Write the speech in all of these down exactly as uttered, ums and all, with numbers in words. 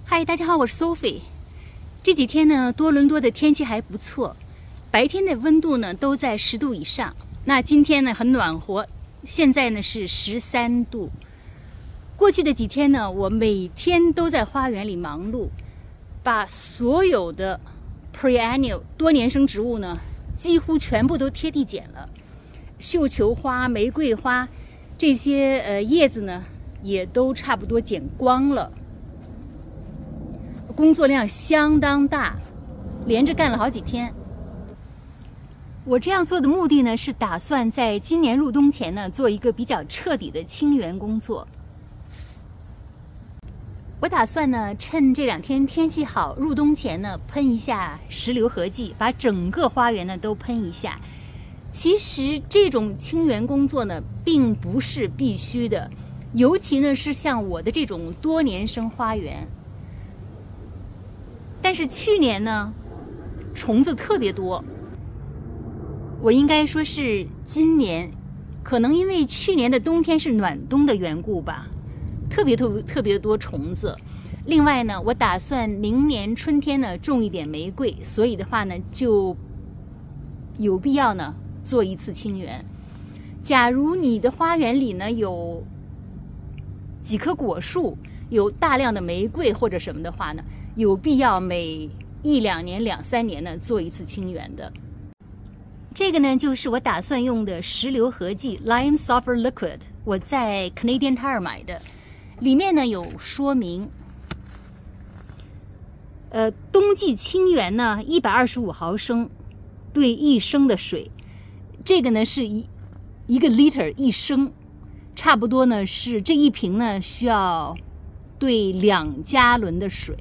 嗨，大家好，我是 Sophie。这几天呢，多伦多的天气还不错，白天的温度呢都在十度以上。那今天呢很暖和，现在呢是十三度。过去的几天呢，我每天都在花园里忙碌，把所有的 perennial 多年生植物呢，几乎全部都贴地剪了。绣球花、玫瑰花这些呃叶子呢，也都差不多剪光了。工作量相当大，连着干了好几天。我这样做的目的呢，是打算在今年入冬前呢，做一个比较彻底的清园工作。我打算呢，趁这两天天气好，入冬前呢，喷一下石榴合剂，把整个花园呢都喷一下。其实这种清园工作呢，并不是必须的，尤其呢是像我的这种多年生花园。但是去年呢，虫子特别多。我应该说是今年，可能因为去年的冬天是暖冬的缘故吧，特别特别特别多虫子。另外呢，我打算明年春天呢种一点玫瑰，所以的话呢，就有必要呢做一次清园。假如你的花园里呢有几棵果树，有大量的玫瑰或者什么的话呢，有必要每一两年、两三年呢做一次清园的。这个呢，就是我打算用的石榴合剂 Lime Sulfur Liquid， 我在 Canadian Tire 买的，里面呢有说明。呃，冬季清园呢，一百二十五毫升兑一升的水，这个呢是一一个 liter 一升，差不多呢是这一瓶呢需要兑两加仑的水。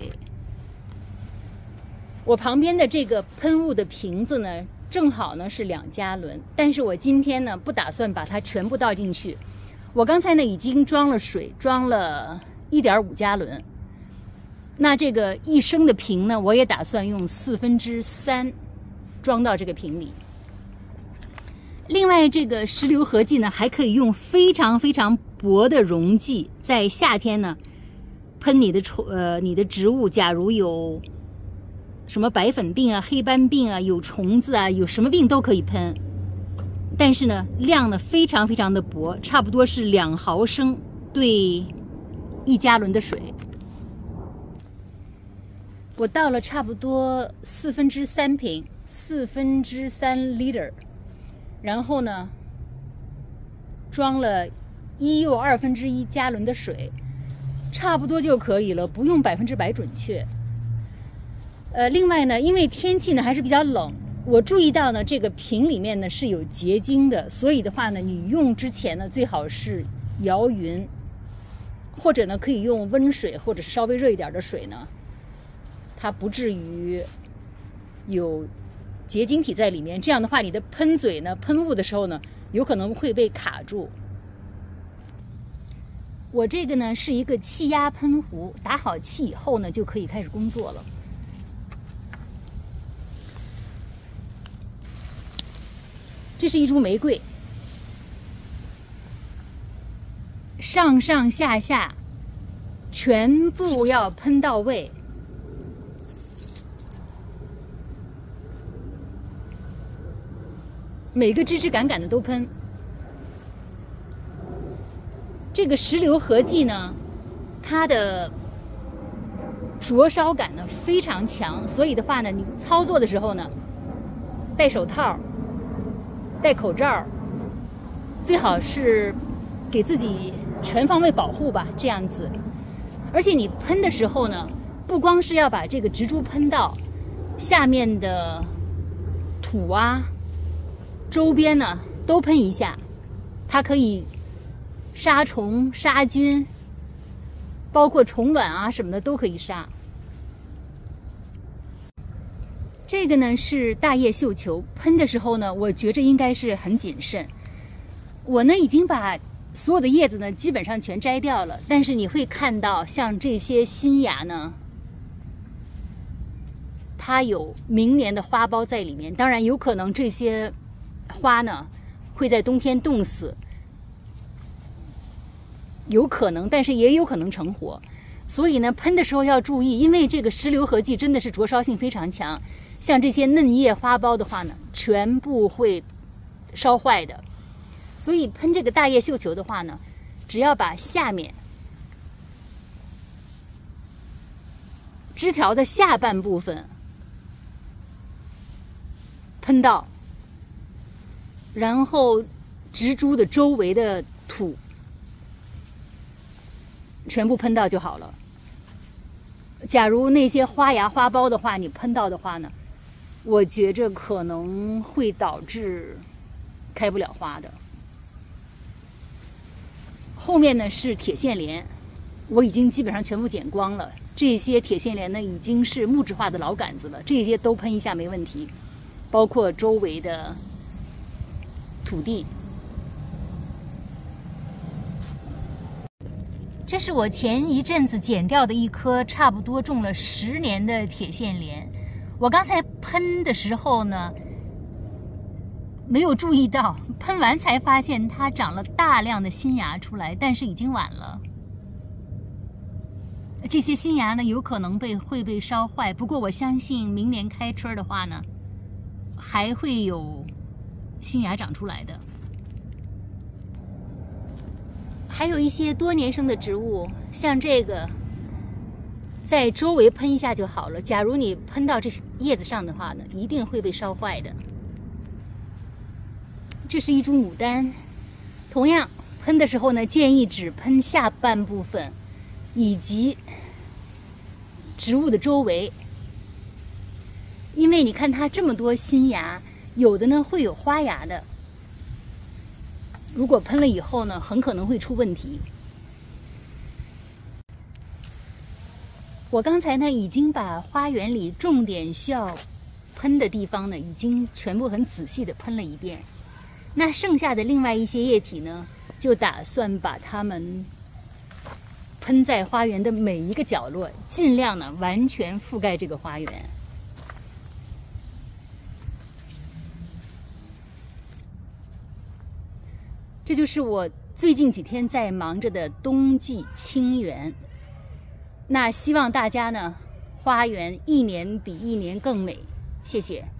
我旁边的这个喷雾的瓶子呢，正好呢是两加仑，但是我今天呢不打算把它全部倒进去。我刚才呢已经装了水，装了一点五加仑。那这个一升的瓶呢，我也打算用四分之三装到这个瓶里。另外，这个石榴合剂呢，还可以用非常非常薄的溶剂，在夏天呢喷你的虫呃你的植物，假如有什么白粉病啊、黑斑病啊、有虫子啊、有什么病都可以喷。但是呢，量呢非常非常的薄，差不多是两毫升兑一加仑的水。我倒了差不多四分之三瓶，四分之三 liter， 然后呢，装了一又二分之一加仑的水，差不多就可以了，不用百分之百准确。呃，另外呢，因为天气呢还是比较冷，我注意到呢这个瓶里面呢是有结晶的，所以的话呢，你用之前呢最好是摇匀，或者呢可以用温水或者是稍微热一点的水呢，它不至于有结晶体在里面。这样的话，你的喷嘴呢喷雾的时候呢，有可能会被卡住。我这个呢是一个气压喷壶，打好气以后呢就可以开始工作了。这是一株玫瑰，上上下下全部要喷到位。每个枝枝杆杆的都喷。这个石榴合剂呢，它的灼烧感呢非常强，所以的话呢，你操作的时候呢，戴手套、戴口罩，最好是给自己全方位保护吧，这样子。而且你喷的时候呢，不光是要把这个植株喷到，下面的土啊、周边呢都喷一下，它可以杀虫、杀菌，包括虫卵啊什么的都可以杀。这个呢是大叶绣球，喷的时候呢，我觉着应该是很谨慎。我呢已经把所有的叶子呢基本上全摘掉了，但是你会看到像这些新芽呢，它有明年的花苞在里面。当然有可能这些花呢会在冬天冻死，有可能，但是也有可能成活。 所以呢，喷的时候要注意，因为这个石榴合剂真的是灼烧性非常强，像这些嫩叶花苞的话呢，全部会烧坏的。所以喷这个大叶绣球的话呢，只要把下面枝条的下半部分喷到，然后植株的周围的土全部喷到就好了。假如那些花芽花苞的话，你喷到的话呢，我觉着可能会导致开不了花的。后面呢是铁线莲，我已经基本上全部剪光了。这些铁线莲呢已经是木质化的老杆子了，这些都喷一下没问题，包括周围的土地。这是我前一阵子剪掉的一棵差不多种了十年的铁线莲。我刚才喷的时候呢，没有注意到，喷完才发现它长了大量的新芽出来，但是已经晚了。这些新芽呢，有可能被会被烧坏，不过我相信明年开春的话呢，还会有新芽长出来的。还有一些多年生的植物，像这个，在周围喷一下就好了。假如你喷到这叶子上的话呢，一定会被烧坏的。这是一株牡丹，同样喷的时候呢，建议只喷下半部分，以及植物的周围，因为你看它这么多新芽，有的呢会有花芽的。如果喷了以后呢，很可能会出问题。我刚才呢已经把花园里重点需要喷的地方呢，已经全部很仔细的喷了一遍。那剩下的另外一些液体呢，就打算把它们喷在花园的每一个角落，尽量呢完全覆盖这个花园。这就是我最近几天在忙着的冬季清园。那希望大家呢，花园一年比一年更美。谢谢。